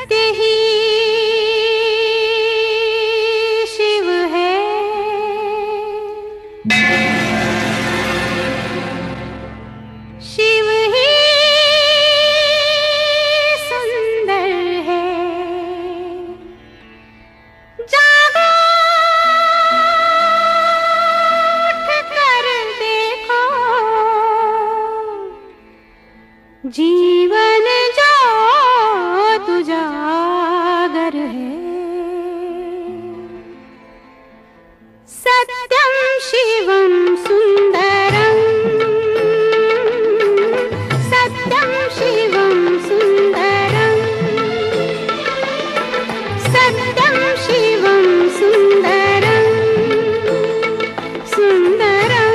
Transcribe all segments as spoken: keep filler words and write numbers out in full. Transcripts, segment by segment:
सत्य ही शिव है। शिव ही सुंदर है। जागो उठ कर देखो, जीवन जो तुजागर है। सत्यम शिवम सुंदरम, सत्यम शिवम सुंदरम, सत्यम शिवम सुंदरम, सुंदरम।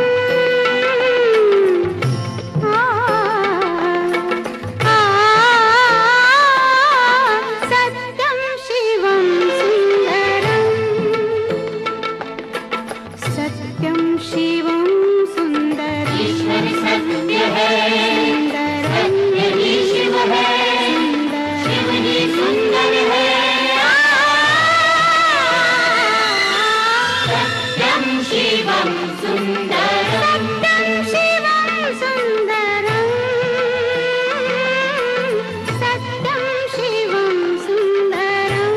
आ, आ, सत्यम शिवम सुंदरम, सत्यम शिवम सुंदरम। ईश्वर सत्य है, सत्य ही शिव है, शिव ही सुंदर है। सत्यम शिवम सुंदरम, सत्यम शिवम सुंदरम, सत्यम शिवम सुंदरम।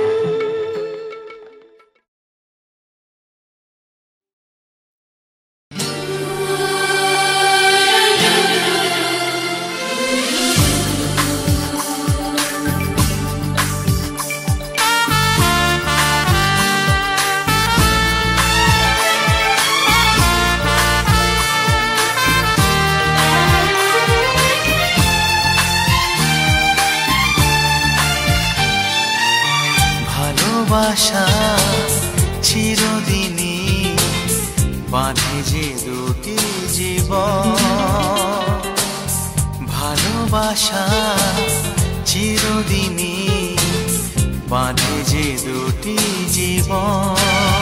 ভালোবাসা চিরদিনই বাঁধে যে দুটি জীবন। ভালোবাসা চিরদিনই বাঁধে যে দুটি জীবন।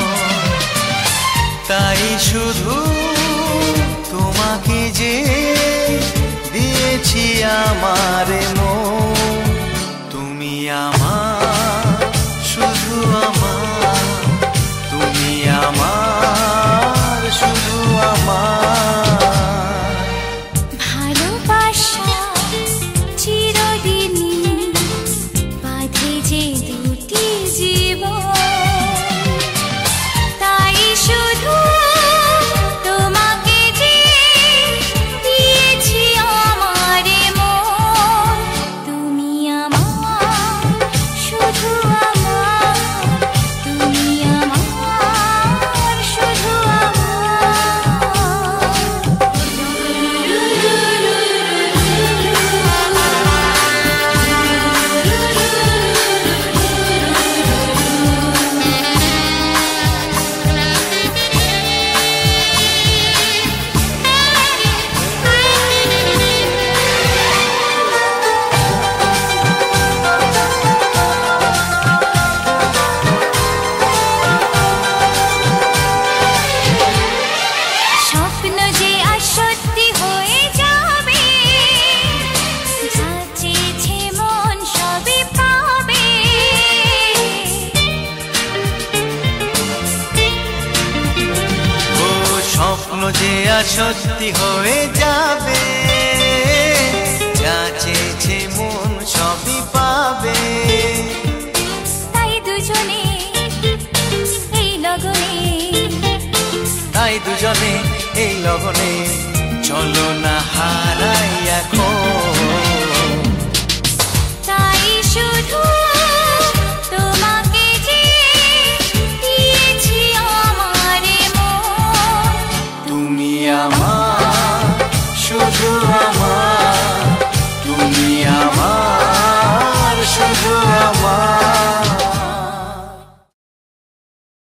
তাই শুধু তোমাকে যে দিয়েছি আমার মন। তুমি আমার, শুধু আমার, তুমি আমার, শুধু আমার। ভালোবাসা চিরদিনই বাঁধে যে দুটি জীবন। তাই শুধু তোমাকে যে দিয়েছি আমার মন। তুমি আমার, শুধু আমার, তুমি আমার, শুধু স্বপ্ন যে আজ সত্যি হয়ে যাবে। যা চেয়েছে মন সবই পাবে। ও স্বপ্ন যে আর সত্যি হয়ে যাবে। যা চেয়েছে মন সবই পাবে। তাই দুজনে এই লগনে, দুজনে এই লগনে চলো না হারাই এখন